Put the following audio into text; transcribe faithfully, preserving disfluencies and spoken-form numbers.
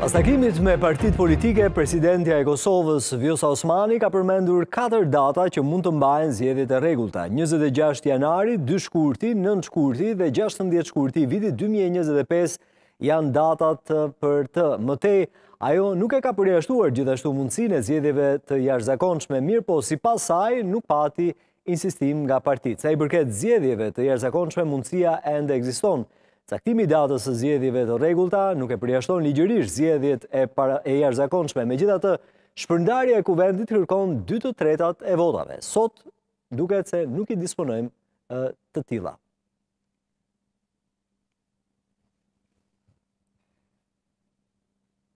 Pas takimit me partitë politike, presidentja e Kosovës, Vjosa Osmani, ka përmendur katër data që mund të mbahen zgjedhjet e rregullta. njëzet e gjashtë janari, dy shkurti, nëntë shkurti dhe gjashtëdhjetë shkurti vitit dy mijë e njëzet e pesë janë datat për të. Mëtej, ajo nuk e ka përjashtuar gjithashtu mundësinë e zgjedhjeve të jashtëzakonshme, mirë po sipas saj nuk pati insistim nga partitë. Sa i përket zgjedhjeve të jashtëzakonshme, mundësia ende ekziston. Caktimi i datës së zgjedhjeve të rregullta nuk e përjashton ligjërisht zgjedhjet e, e jashtëzakonshme. Megjithatë, shpërndarja e kuvendit kërkon dy të tretat e votave. Sot duket se nuk i disponojmë të tilla.